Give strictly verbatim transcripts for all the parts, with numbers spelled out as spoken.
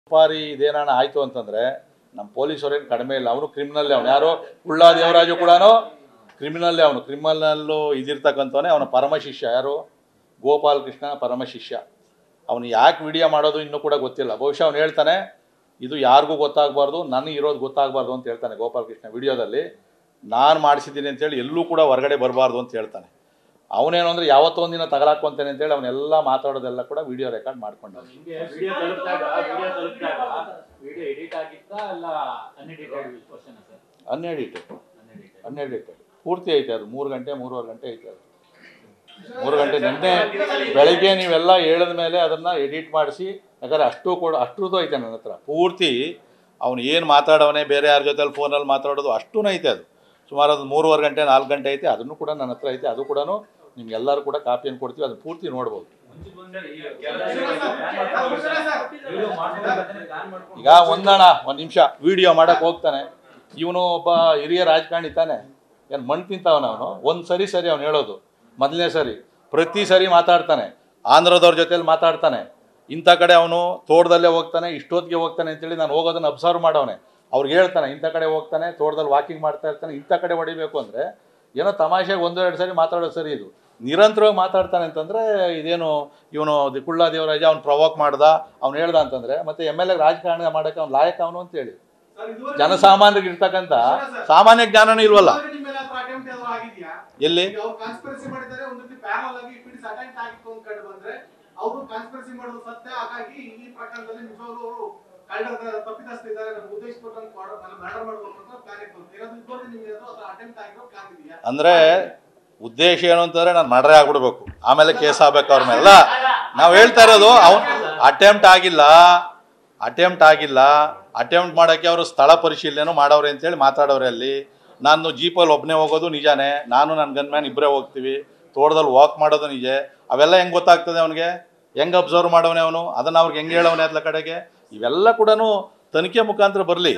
ಪಾರಿ ಇದೇನಾನ ಆಯಿತು ಅಂತಂದರೆ ನಮ್ಮ ಪೊಲೀಸರೇನು ಕಡಿಮೆ ಇಲ್ಲ, ಅವನು ಕ್ರಿಮಿನಲ್ಲೇ. ಅವನು ಯಾರು ಉಳ್ಳಾ ದೇವರಾಜು ಕೂಡ ಕ್ರಿಮಿನಲ್ಲೇ. ಅವನು ಕ್ರಿಮಿನಲ್ಲು ಇದಿರ್ತಕ್ಕಂಥವನೇ. ಅವನ ಪರಮ ಶಿಷ್ಯ ಯಾರು? ಗೋಪಾಲ್ ಕೃಷ್ಣ ಪರಮ ಶಿಷ್ಯ. ಅವನು ಯಾಕೆ ವಿಡಿಯೋ ಮಾಡೋದು ಇನ್ನೂ ಕೂಡ ಗೊತ್ತಿಲ್ಲ. ಬಹುಶಃ ಅವನು ಹೇಳ್ತಾನೆ ಇದು ಯಾರಿಗೂ ಗೊತ್ತಾಗಬಾರ್ದು, ನನಗೆ ಇರೋದು ಗೊತ್ತಾಗಬಾರ್ದು ಅಂತ ಹೇಳ್ತಾನೆ ಗೋಪಾಲ್ ಕೃಷ್ಣ ವಿಡಿಯೋದಲ್ಲಿ. ನಾನು ಮಾಡಿಸಿದ್ದೀನಿ ಅಂತೇಳಿ ಎಲ್ಲೂ ಕೂಡ ಹೊರಗಡೆ ಬರಬಾರ್ದು ಅಂತ ಹೇಳ್ತಾನೆ. ಅವನೇನು ಅಂದರೆ ಯಾವತ್ತೋ ಒಂದಿನ ತಗಲಾಕೊಂತಾನೆ ಅಂತೇಳಿ ಅವನ್ನೆಲ್ಲ ಮಾತಾಡೋದೆಲ್ಲ ಕೂಡ ವಿಡಿಯೋ ರೆಕಾರ್ಡ್ ಮಾಡ್ಕೊಂಡ. ಅನ್ಎಡಿಟೆಡ್ ಅನ್ಎಡಿಟೆಡ್ ಪೂರ್ತಿ ಐತೆ ಅದು. ಮೂರು ಗಂಟೆ ಮೂರುವರೆ ಗಂಟೆ ಐತೆ ಅದು. ಮೂರು ಗಂಟೆ ನಿನ್ನೆ ಬೆಳಗ್ಗೆ ನೀವೆಲ್ಲ ಹೇಳಿದ ಮೇಲೆ ಅದನ್ನು ಎಡಿಟ್ ಮಾಡಿಸಿ, ಯಾಕಂದರೆ ಅಷ್ಟು ಕೂಡ ಅಷ್ಟರದ್ದು ಐತೆ ನನ್ನ ಹತ್ರ ಪೂರ್ತಿ. ಅವನು ಏನು ಮಾತಾಡೋವನೇ, ಬೇರೆ ಯಾರ ಜೊತೆಲಿ ಫೋನಲ್ಲಿ ಮಾತಾಡೋದು ಅಷ್ಟೂ ಐತೆ ಅದು. ಸುಮಾರು ಅದು ಮೂರುವರೆ ಗಂಟೆ ನಾಲ್ಕು ಗಂಟೆ ಐತೆ. ಅದನ್ನು ಕೂಡ ನನ್ನ ಹತ್ರ ಐತೆ. ಅದು ಕೂಡ ನಿಮ್ಗೆಲ್ಲರೂ ಕೂಡ ಕಾಪಿಯನ್ನು ಕೊಡ್ತೀವಿ, ಅದನ್ನು ಪೂರ್ತಿ ನೋಡ್ಬೋದು. ಈಗ ಒಂದಣ ಒಂದು ನಿಮಿಷ ವಿಡಿಯೋ ಮಾಡೋಕ್ಕೆ ಹೋಗ್ತಾನೆ. ಇವನು ಒಬ್ಬ ಹಿರಿಯ ರಾಜಕಾರಣಿ ತಾನೆ, ಏನು ಮಣ್ಣು ತಿಂತವನ ಅವನು. ಒಂದು ಸರಿ ಸರಿ ಅವ್ನು ಹೇಳೋದು ಮೊದಲನೇ ಸರಿ, ಪ್ರತಿ ಸರಿ ಮಾತಾಡ್ತಾನೆ. ಆಂಧ್ರದವ್ರ ಜೊತೆಲಿ ಮಾತಾಡ್ತಾನೆ. ಇಂಥ ಕಡೆ ಅವನು ತೋಟದಲ್ಲೇ ಹೋಗ್ತಾನೆ, ಇಷ್ಟೊತ್ತಿಗೆ ಹೋಗ್ತಾನೆ ಅಂತೇಳಿ ನಾನು ಹೋಗೋದನ್ನು ಅಬ್ಸರ್ವ್ ಮಾಡವನೆ. ಅವ್ರಿಗೆ ಹೇಳ್ತಾನೆ ಇಂಥ ಕಡೆ ಹೋಗ್ತಾನೆ, ತೋಟದಲ್ಲಿ ವಾಕಿಂಗ್ ಮಾಡ್ತಾ ಇರ್ತಾನೆ, ಇಂಥ ಕಡೆ ಹೊಡಿಬೇಕು ಅಂದರೆ ಏನೋ ತಮಾಷೆಗೆ ಒಂದು ಎರಡು ಸರಿ ಮಾತಾಡೋದು ಸರಿ. ಇದು ನಿರಂತರವಾಗಿ ಮಾತಾಡ್ತಾನೆ ಅಂತಂದರೆ ಇದೇನು ಇವನು ಕುಳ್ಳಾ ದೇವರಾಜ ಅವ್ನು ಪ್ರವೋಕ್ ಮಾಡ್ದ, ಅವ್ನು ಹೇಳ್ದ ಅಂತಂದರೆ ಮತ್ತೆ ಎಮ್ ಎಲ್ ಎ ರಾಜಕಾರಣ ಮಾಡೋಕ್ಕೆ ಅವ್ನು ಲಾಯಕ ಅವನು ಅಂತೇಳಿ ಜನಸಾಮಾನ್ಯರಿಗೆ ಇರ್ತಕ್ಕಂಥ ಸಾಮಾನ್ಯ ಜ್ಞಾನನೂ ಇಲ್ವಲ್ಲ. ಎಲ್ಲಿ ಅಂದ್ರೆ ಉದ್ದೇಶ ಏನು ಅಂತಂದ್ರೆ ನಾನು ಮರ್ಡರ್ ಆಗ್ಬಿಡ್ಬೇಕು, ಆಮೇಲೆ ಕೇಸ್ ಆಗ್ಬೇಕು ಅವ್ರ ಮೇಲೆ. ಅಲ್ಲ, ನಾವು ಹೇಳ್ತಾ ಇರೋದು ಅವ್ನು ಅಟೆಂಪ್ಟ್ ಆಗಿಲ್ಲ ಅಟೆಂಪ್ಟ್ ಆಗಿಲ್ಲ ಅಟೆಂಪ್ಟ್ ಮಾಡೋಕ್ಕೆ ಅವರು ಸ್ಥಳ ಪರಿಶೀಲನೆ ಮಾಡವ್ರೆ ಅಂತೇಳಿ ಮಾತಾಡೋರೆ. ಅಲ್ಲಿ ನಾನು ಜೀಪಲ್ಲಿ ಒಬ್ಬನೇ ಹೋಗೋದು ನಿಜಾನೇ, ನಾನು ನನ್ನ ಗನ್ ಮ್ಯಾನ್ ಇಬ್ಬರೇ ಹೋಗ್ತೀವಿ, ತೋಟದಲ್ಲಿ ವಾಕ್ ಮಾಡೋದು ನಿಜ. ಅವೆಲ್ಲ ಹೆಂಗೆ ಗೊತ್ತಾಗ್ತದೆ ಅವನಿಗೆ? ಹೆಂಗೆ ಅಬ್ಸರ್ವ್ ಮಾಡವನೇ ಅವನು? ಅದನ್ನು ಅವ್ರಿಗೆ ಹೆಂಗೆ ಹೇಳವನೇ ಅದರ ಕಡೆಗೆ? ಇವೆಲ್ಲ ಕೂಡ ತನಿಖೆ ಮುಖಾಂತರ ಬರಲಿ.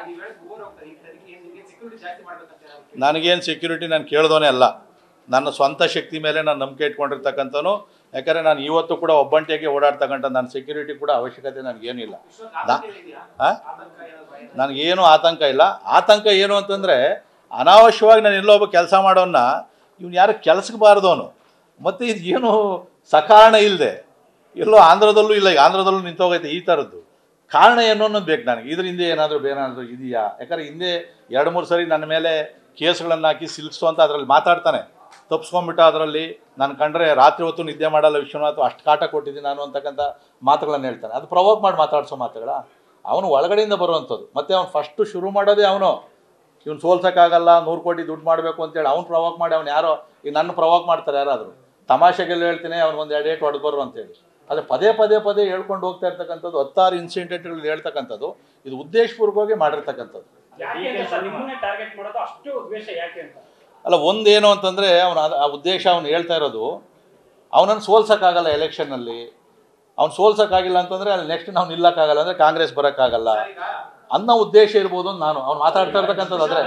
ನನಗೇನು ಸೆಕ್ಯೂರಿಟಿ ನಾನು ಕೇಳ್ದೋನೇ ಅಲ್ಲ, ನನ್ನ ಸ್ವಂತ ಶಕ್ತಿ ಮೇಲೆ ನಾನು ನಂಬಿಕೆ ಇಟ್ಕೊಂಡಿರ್ತಕ್ಕಂಥನು. ಯಾಕಂದರೆ ನಾನು ಇವತ್ತು ಕೂಡ ಒಬ್ಬಂಟಿಯಾಗಿ ಓಡಾಡ್ತಕ್ಕಂಥ ನನ್ನ ಸೆಕ್ಯೂರಿಟಿ ಕೂಡ ಅವಶ್ಯಕತೆ ನನಗೇನಿಲ್ಲ. ಹಾಂ, ನನಗೇನು ಆತಂಕ ಇಲ್ಲ. ಆತಂಕ ಏನು ಅಂತಂದರೆ ಅನಾವಶ್ಯವಾಗಿ ನಾನು ಎಲ್ಲೋ ಒಬ್ಬ ಕೆಲಸ ಮಾಡೋನ್ನ ಇವ್ನು ಯಾರು ಕೆಲಸಕ್ಕೆ ಬಾರ್ದವನು. ಮತ್ತು ಇದು ಏನು ಸಕಾರಣ ಇಲ್ಲದೆ ಎಲ್ಲೋ ಆಂಧ್ರದಲ್ಲೂ ಇಲ್ಲ, ಈಗ ಆಂಧ್ರದಲ್ಲೂ ನಿಂತೋಗೈತೆ ಈ ಥರದ್ದು. ಕಾರಣ ಏನು ಅನ್ನೋದು ಬೇಕು ನನಗೆ. ಇದ್ರ ಹಿಂದೆ ಏನಾದರೂ ಬೇರೆನಾದರೂ ಇದೆಯಾ? ಯಾಕಂದರೆ ಹಿಂದೆ ಎರಡು ಮೂರು ಸರಿ ನನ್ನ ಮೇಲೆ ಕೇಸ್ಗಳನ್ನು ಹಾಕಿ ಸಿಲ್ಕ್ಸು ಅಂತ ಅದರಲ್ಲಿ ಮಾತಾಡ್ತಾನೆ. ತಪ್ಪಿಸ್ಕೊಂಡ್ಬಿಟ್ಟ ಅದರಲ್ಲಿ. ನಾನು ಕಂಡ್ರೆ ರಾತ್ರಿ ಹೊತ್ತು ನಿದ್ದೆ ಮಾಡಲ್ಲ ವಿಶ್ವನಾಥ್, ಅಷ್ಟು ಕಾಟ ಕೊಟ್ಟಿದ್ದೀನಿ ನಾನು ಅಂತಕ್ಕಂಥ ಮಾತುಗಳನ್ನು ಹೇಳ್ತಾನೆ. ಅದು ಪ್ರವೋಕ್ ಮಾಡಿ ಮಾತಾಡಿಸೋ ಮಾತುಗಳ. ಅವನು ಒಳಗಡೆಯಿಂದ ಬರುವಂಥದ್ದು. ಮತ್ತು ಅವ್ನು ಫಸ್ಟು ಶುರು ಮಾಡೋದೇ ಅವನು. ಇವ್ನು ಸೋಲ್ಸೋಕ್ಕಾಗಲ್ಲ, ನೂರು ಕೋಟಿ ದುಡ್ಡು ಮಾಡಬೇಕು ಅಂತೇಳಿ ಅವ್ನು ಪ್ರವೋಕ್ ಮಾಡಿ. ಅವ್ನು ಯಾರೋ ಈಗ ನನ್ನ ಪ್ರವೋಕ್ ಮಾಡ್ತಾರೆ ಯಾರಾದರೂ, ತಮಾಷೆಗೆಲ್ಲ ಹೇಳ್ತೀನಿ ಅವ್ನಿಗೊಂದು ಎರಡು ಏಟು ಹೊಡೆದು ಬರು ಅಂತೇಳಿ. ಆದರೆ ಪದೇ ಪದೇ ಪದೇ ಹೇಳ್ಕೊಂಡು ಹೋಗ್ತಾ ಇರ್ತಕ್ಕಂಥದ್ದು, ಹತ್ತಾರು ಇನ್ಸಿಡೆಂಟ್ಗಳು ಹೇಳ್ತಕ್ಕಂಥದ್ದು, ಇದು ಉದ್ದೇಶಪೂರ್ವಕವಾಗಿ ಮಾಡಿರ್ತಕ್ಕಂಥದ್ದು. ಅಲ್ಲ, ಒಂದೇನು ಅಂತಂದರೆ ಅವನು ಆ ಉದ್ದೇಶ ಅವ್ನು ಹೇಳ್ತಾ ಇರೋದು, ಅವನನ್ನು ಸೋಲ್ಸೋಕ್ಕಾಗಲ್ಲ ಎಲೆಕ್ಷನ್ನಲ್ಲಿ. ಅವ್ನು ಸೋಲ್ಸೋಕ್ಕಾಗಿಲ್ಲ ಅಂತಂದರೆ ಅಲ್ಲಿ ನೆಕ್ಸ್ಟ್ ನಾವು ನಿಲ್ಲಕ್ಕಾಗಲ್ಲ, ಅಂದರೆ ಕಾಂಗ್ರೆಸ್ ಬರೋಕ್ಕಾಗಲ್ಲ ಅನ್ನೋ ಉದ್ದೇಶ ಇರ್ಬೋದು ಅಂತ ನಾನು ಅವ್ನು ಮಾತಾಡ್ತಾ ಇರ್ತಕ್ಕಂಥದ್ದು. ಆದರೆ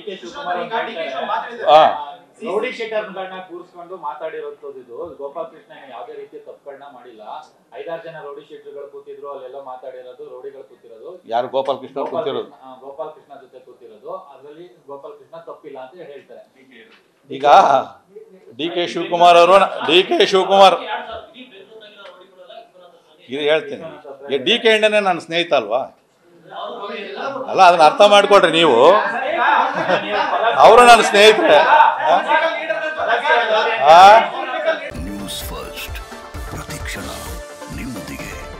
ಹಾಂ, ರೌಡಿ ಶೀಟರ್ಗಳನ್ನ ಕೂರಿಸ್ಕೊಂಡು ಮಾತಾಡಿರೋದು ಇದು. ಗೋಪಾಲ್ ಕೃಷ್ಣ ಯಾವುದೇ ರೀತಿ ತಪ್ಪುಗಳನ್ನ ಮಾಡಿಲ್ಲ. ಐದಾರು ಜನ ರೌಡಿ ಶೀಟರ್ಗಳು ಕೂತಿದ್ರು, ಅಲ್ಲೆಲ್ಲ ಮಾತಾಡಿರೋದು ರೌಡಿಗಳು ಕೂತಿರೋದು. ಯಾರು? ಗೋಪಾಲ್ ಕೃಷ್ಣ ಕೂತಿರೋದು. ಗೋಪಾಲ್ ಕೃಷ್ಣ ಜೊತೆ ಕೂತಿರೋದು. ಅದರಲ್ಲಿ ಗೋಪಾಲ್ ಕೃಷ್ಣ ತಪ್ಪಿಲ್ಲ ಅಂತ ಹೇಳ್ತಾರೆ. ಈಗ ಡಿ ಕೆ ಶಿವಕುಮಾರ್ ಅವರು ಡಿ ಕೆ ಶಿವಕುಮಾರ್ ಇದು ಹೇಳ್ತೀನಿ, ಡಿ ಕೆ ಇಂಡನೇ ನನ್ನ ಸ್ನೇಹಿತ ಅಲ್ವಾ? ಅಲ್ಲ, ಅದನ್ನ ಅರ್ಥ ಮಾಡ್ಕೊಡ್ರಿ ನೀವು. ಅವರು ನನ್ನ ಸ್ನೇಹಿತರೆ. ನ್ಯೂಸ್ ಫಸ್ಟ್, ಪ್ರತಿಕ್ಷಣ ನಿಮ್ಮೊಂದಿಗೆ.